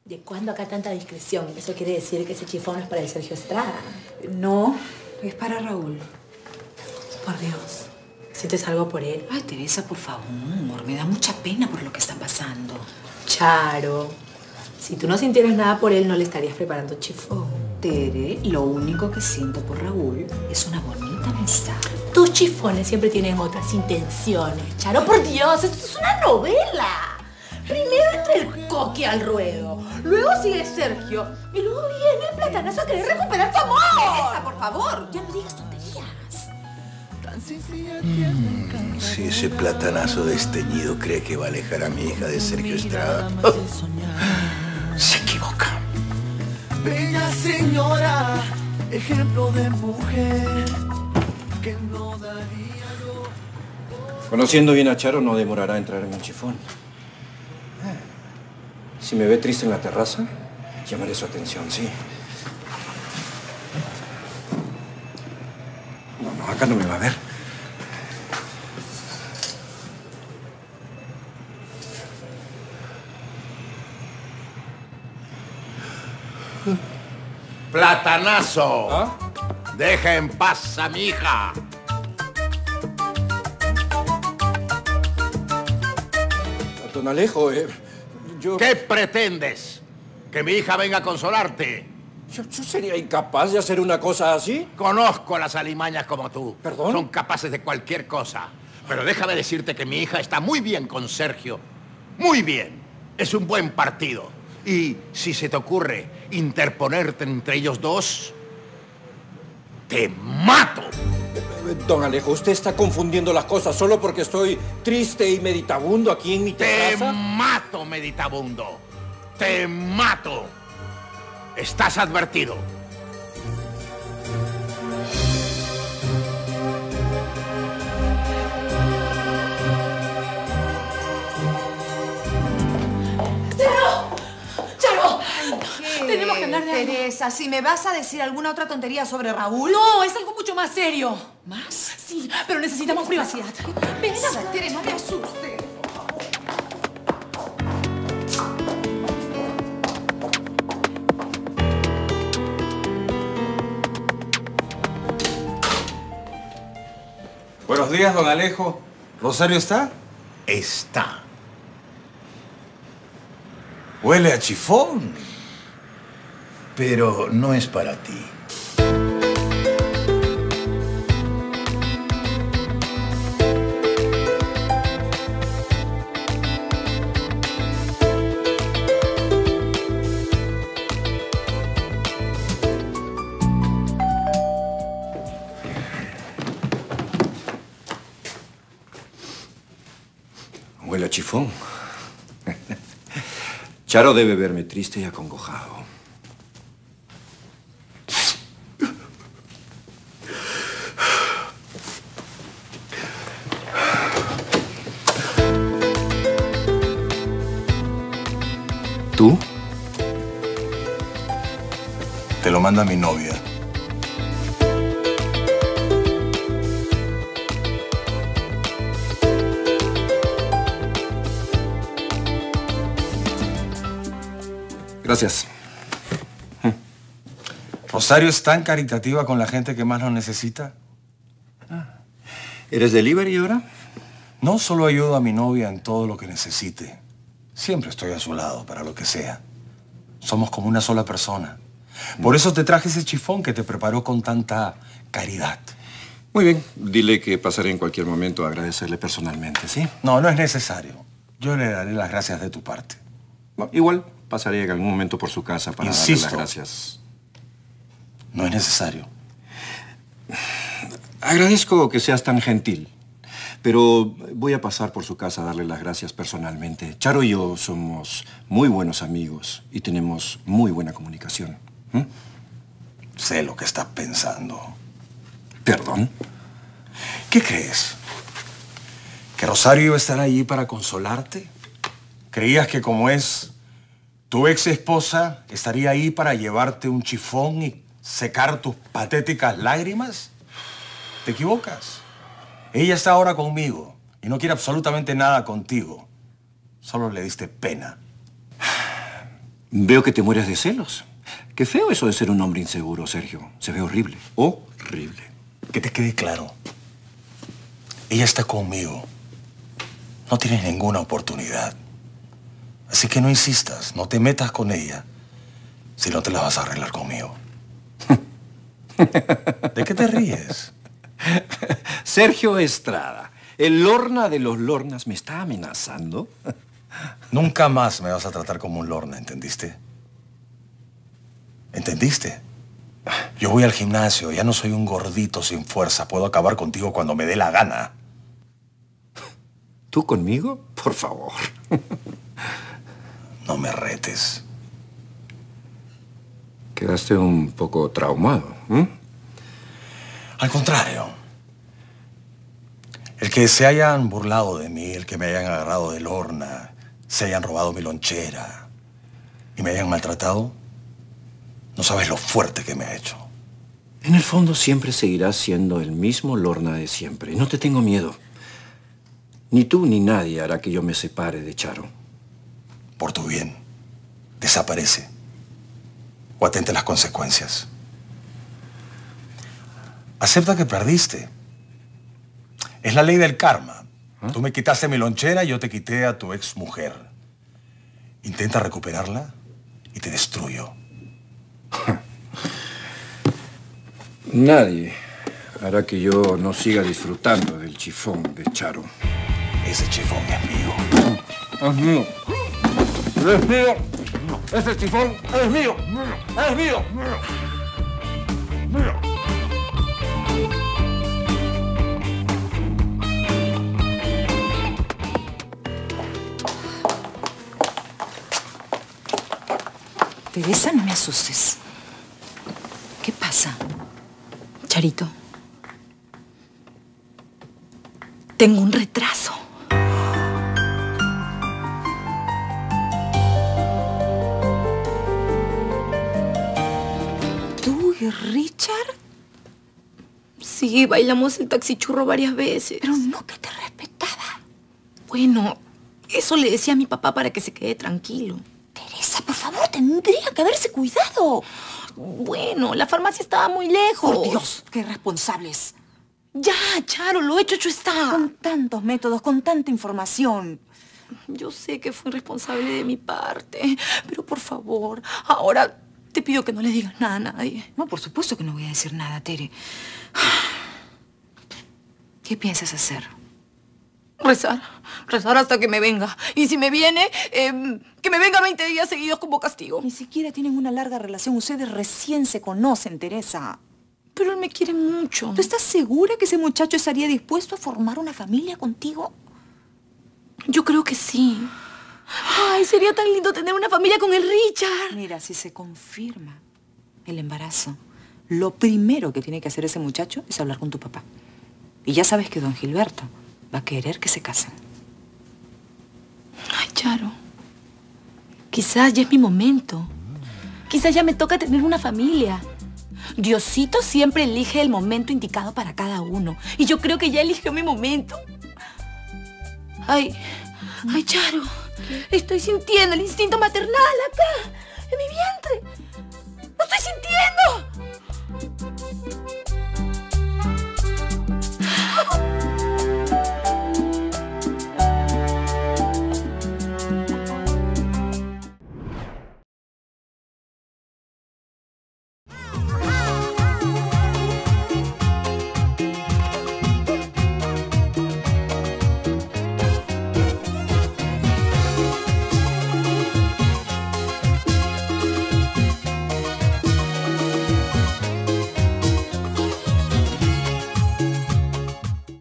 ¿De cuándo acá tanta discreción? Eso quiere decir que ese chifón no es para el Sergio Estrada. No, es para Raúl. Por Dios. ¿Sientes algo por él? Ay, Teresa, por favor. Me da mucha pena por lo que está pasando. Charo, si tú no sintieras nada por él, no le estarías preparando chifón. Tere, lo único que siento por Raúl es una bonita amistad. Tus chifones siempre tienen otras intenciones. Charo, por Dios, esto es una novela. Primero entra el Coqui al ruedo, luego sigue Sergio y luego viene el Platanazo a querer recuperar tu amor. Teresa, por favor, ya no digas tonterías. Si ese Platanazo desteñido cree que va a alejar a mi hija de Sergio Estrada, se equivoca. Bella señora, ejemplo de mujer que no daría lo... Conociendo bien a Charo, no demorará a entrar en un chifón. Si me ve triste en la terraza, llamaré su atención, sí. No, acá no me va a ver. ¡Platanazo! ¿Ah? ¡Deja en paz a mi hija! Don Alejo, yo... ¿Qué pretendes? ¿Que mi hija venga a consolarte? Yo sería incapaz de hacer una cosa así. Conozco a las alimañas como tú. ¿Perdón? Son capaces de cualquier cosa. Pero déjame decirte que mi hija está muy bien con Sergio. Muy bien. Es un buen partido. Y si se te ocurre interponerte entre ellos dos, ¡te mato! Don Alejo, usted está confundiendo las cosas solo porque estoy triste y meditabundo aquí en mi terraza. ¡Te mato, meditabundo! ¡Te mato! Estás advertido. ¡Charo! Tenemos que hablar de algo. Teresa, si me vas a decir alguna otra tontería sobre Raúl... No, es algo mucho más serio. ¿Más? Sí, pero necesitamos privacidad. Ven acá. Tere, no me asustes. Buenos días, don Alejo. ¿Rosario está? Está. Huele a chifón. Pero no es para ti. Huele a chifón. Charo debe verme triste y acongojado. ¿Tú? Te lo manda mi novia. Gracias. ¿Rosario es tan caritativa con la gente que más lo necesita? ¿Eres delivery ahora? No solo ayudo a mi novia en todo lo que necesite. Siempre estoy a su lado para lo que sea. Somos como una sola persona. Por eso te traje ese chifón que te preparó con tanta caridad. Muy bien. Dile que pasaré en cualquier momento a agradecerle personalmente, ¿sí? No, no es necesario. Yo le daré las gracias de tu parte. Bueno, igual pasaré en algún momento por su casa para darle Insisto. las gracias. No es necesario. Agradezco que seas tan gentil, pero voy a pasar por su casa a darle las gracias personalmente. Charo y yo somos muy buenos amigos y tenemos muy buena comunicación. Sé lo que estás pensando. ¿Perdón? ¿Qué crees? ¿Que Rosario iba a estar allí para consolarte? ¿Creías que como es tu ex esposa estaría ahí para llevarte un chifón y secar tus patéticas lágrimas? Te equivocas. Ella está ahora conmigo y no quiere absolutamente nada contigo. Solo le diste pena. Veo que te mueres de celos. Qué feo eso de ser un hombre inseguro, Sergio. Se ve horrible. Horrible. Que te quede claro. Ella está conmigo. No tienes ninguna oportunidad. Así que no insistas, no te metas con ella. Si no te la vas a arreglar conmigo. ¿De qué te ríes? Sergio Estrada, el Lorna de los Lornas, ¿me está amenazando? Nunca más me vas a tratar como un Lorna, ¿entendiste? ¿Entendiste? Yo voy al gimnasio, ya no soy un gordito sin fuerza. Puedo acabar contigo cuando me dé la gana. ¿Tú conmigo? Por favor. No me retes. Quedaste un poco traumado, ¿eh? Al contrario. El que se hayan burlado de mí, el que me hayan agarrado de Lorna, se hayan robado mi lonchera y me hayan maltratado, no sabes lo fuerte que me ha hecho. En el fondo siempre seguirás siendo el mismo Lorna de siempre. No te tengo miedo. Ni tú ni nadie hará que yo me separe de Charo. Por tu bien, desaparece. O atente a las consecuencias. Acepta que perdiste. Es la ley del karma. ¿Ah? Tú me quitaste mi lonchera y yo te quité a tu exmujer. Intenta recuperarla y te destruyo. Nadie hará que yo no siga disfrutando del chifón de Charo. Ese chifón es mío. Es mío. Es mío. Ese chifón es mío. Es mío. Mío. Teresa, no me asustes. ¿Qué pasa? Charito, tengo un retraso. ¿Tú y Richard? Sí, bailamos el taxichurro varias veces. Pero no que te respetaba. Bueno, eso le decía a mi papá para que se quede tranquilo. Teresa, por favor, tendría que haberse cuidado. Bueno, la farmacia estaba muy lejos. Por Dios, qué irresponsables. Ya, Charo, lo hecho está. Con tantos métodos, con tanta información. Yo sé que fue irresponsable de mi parte, pero por favor, ahora te pido que no le digas nada a nadie. No, por supuesto que no voy a decir nada, Tere. ¿Qué piensas hacer? Rezar hasta que me venga. Y si me viene, que me venga 20 días seguidos como castigo. Ni siquiera tienen una larga relación. Ustedes recién se conocen, Teresa. Pero él me quiere mucho. ¿Tú estás segura que ese muchacho estaría dispuesto a formar una familia contigo? Yo creo que sí. Ay, sería tan lindo tener una familia con el Richard. Mira, si se confirma el embarazo, lo primero que tiene que hacer ese muchacho es hablar con tu papá. Y ya sabes que don Gilberto va a querer que se casen. Ay, Charo. Quizás ya es mi momento. Quizás ya me toca tener una familia. Diosito siempre elige el momento indicado para cada uno. Y yo creo que ya eligió mi momento. Ay, Charo. Estoy sintiendo el instinto maternal acá, en mi vientre. ¡Lo estoy sintiendo!